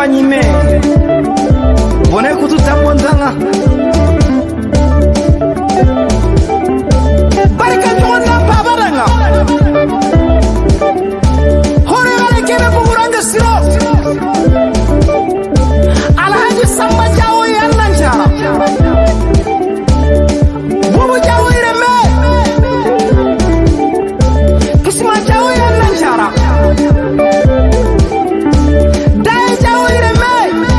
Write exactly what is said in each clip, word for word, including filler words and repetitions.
banyime bone kutu tambondanga barika nyona babaranga hore gale kene buguranga siro alhaji samba jawo yallanja bubu jawo ireme kisma jawo yallanja dai jawo ireme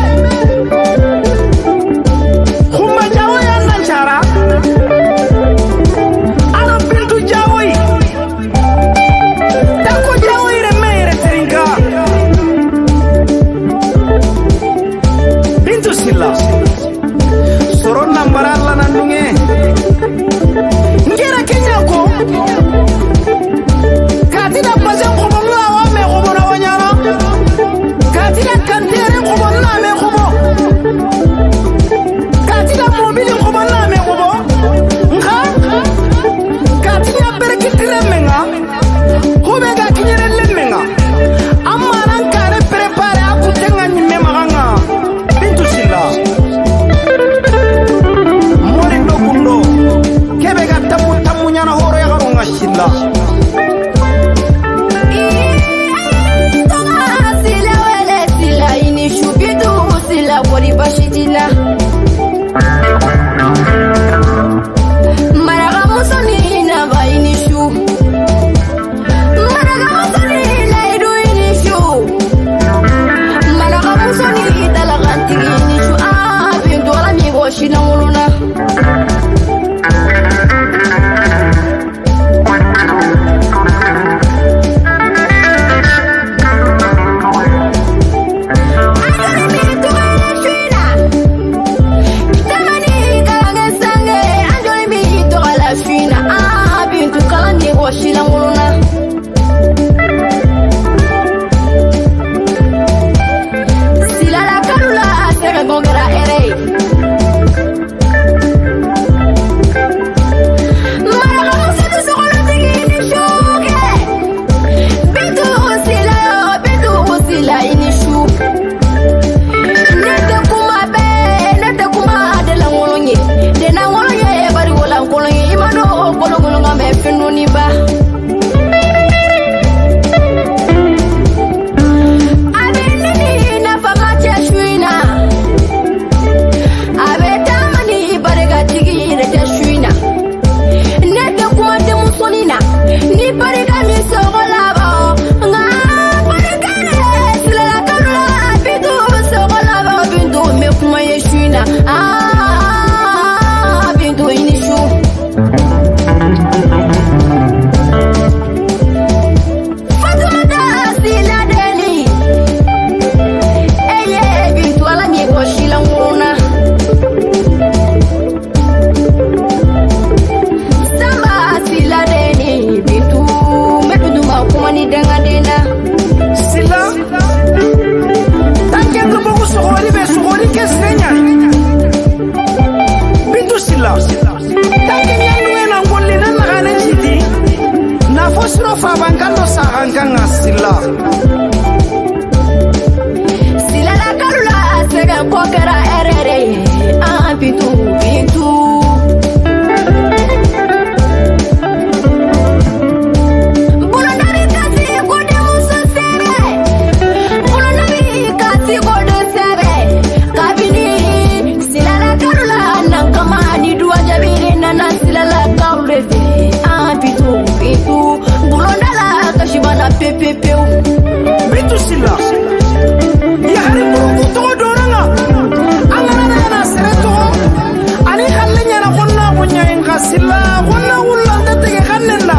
khuma jawo yallanja ana bintu jawo tako jawo ireme retringa bintu silla soron nambaran la nandunge ngera kenya ko katina pasen ko bonga wa me ko bona wanyara katina kantere ko bona me ko bo katina mobile ko bona me ko bo nga katina berkitire menga ho be ga kinyere lemenga amma ran kare prepare akutenga nyime maganga bintu silla mori dokundo kebe ga tamu tamu nyana horo ya garunga silla sila wele sila ini shubidu sila wali bashidila maraga musoni na ba ini shu maraga musoni la idu ini shu maraga musoni dalaganti ini shu ah bintu ala mi goshina muluna bintu silla ya hari burugu to doranga angana na sereto ani khallenya na gonna bunya in khasilla gonna ulla tete khannella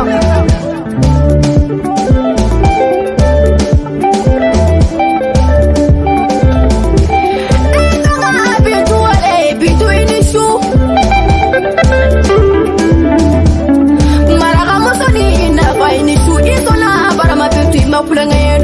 bintu wale bintu inishu maraga musoni na ba inishu isona barama bintu ma pulanga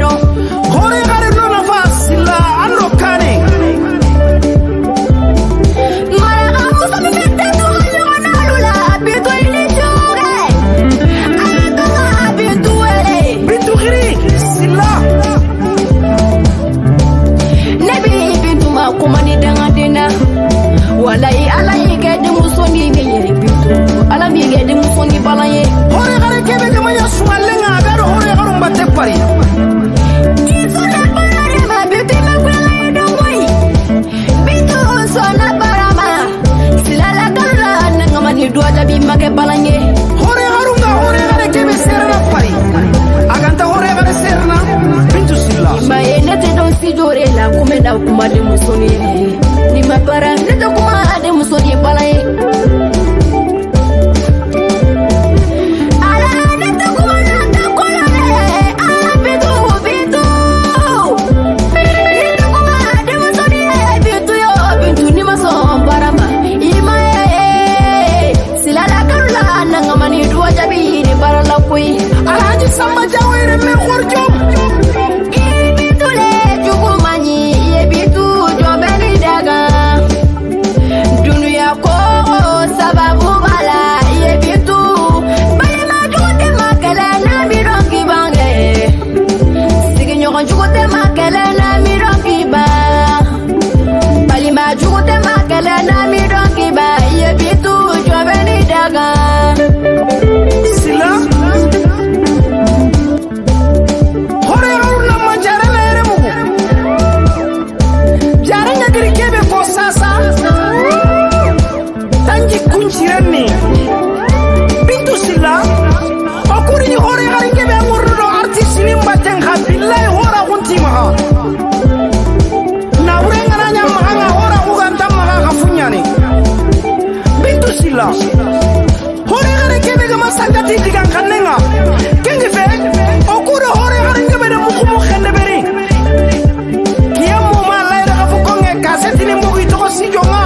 pare la kuma da kuma de musoni ni ma para ne to kuma de musoni balai ala ne to kuma na ta kola ne ah bitu bitu ni to kuma de musoni bitu yo bitu ni ma so barama ima sila la karula na ngamani duwa jabi ni barala koi alhaji samba jawere me khorjo hore gare kebe ga masangati digan kannenga kengi fe okuro hore gare ngebe de mukumu khende beri kiyamu ma lay da fu konge kaseti ni mugi to si jonga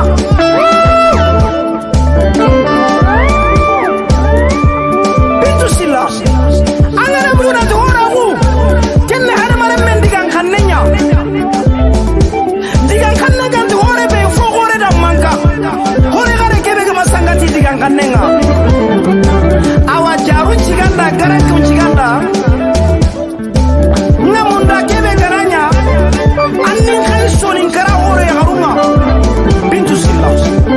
bitu sila angara bruna to hora hu kenne hare mare men digan kannenya digan kannega to hore be fo hore da manka hore gare kebe ga masangati digan kannenga awa jaru chiganda gara ku chiganda namunda kebe garanya annin khay sonin kara hore haruma bintu silla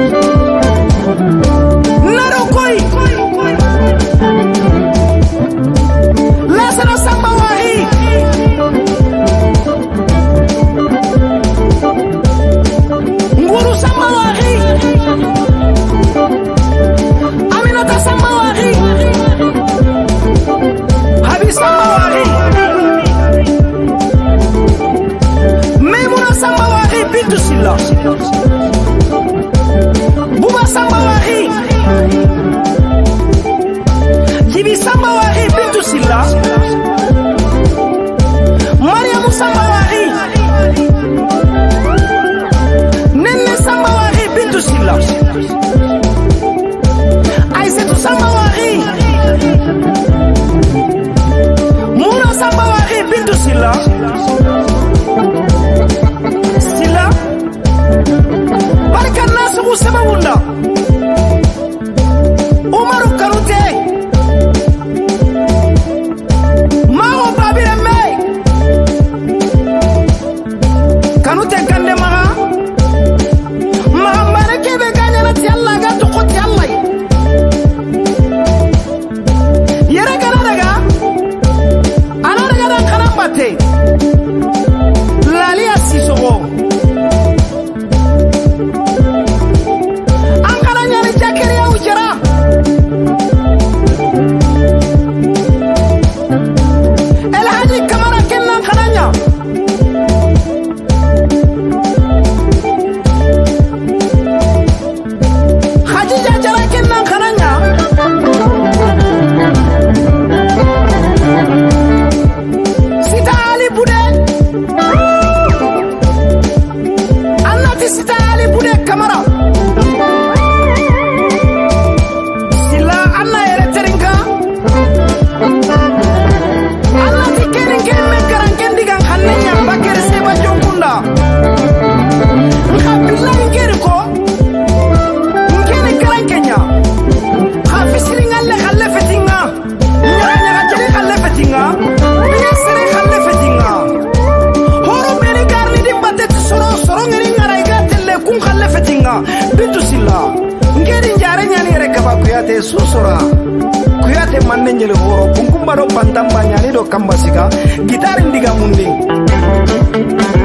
naro koi la sana samba wahi nguru samba wahi aminata samba wahi habi samba wahi Maimuna samba wahi bintu silla buba samba wahi jibi samba wahi bintu silla mariamu samba wahi nenne samba wahi bintu silla aisatu samba wahi muna samba wahi bintu silla silla barka nasu sababunda umaru karute mawo babire me kanute kande maga mahamare kebe ganya na tialla ga to ko tialla yere kana daga ana daga dan kana batte lali asisogo an kana nyani jakere ya ujara elhaji kamara kennan kananya khadija jara kennan kananya sita ali bude annati sita ali bude kamara sila anna ere teringa annati kenin ken men garan ken digan khannenya bakere seba jongunda khabilla ngere ko ngene garan kenya khafisri ngalle khalle fetinga nyanya ga jere khalle fetinga biya sere khalle fetinga horo meri garni dimbate soro soro ngeri ngarai ga telle kun khalle fetinga bintu silla ngeri njare nyani reka ba kuyate susura kuyate manne nyele horo kunkumba do pantamba nyani do kambasika gitari ndiga mundi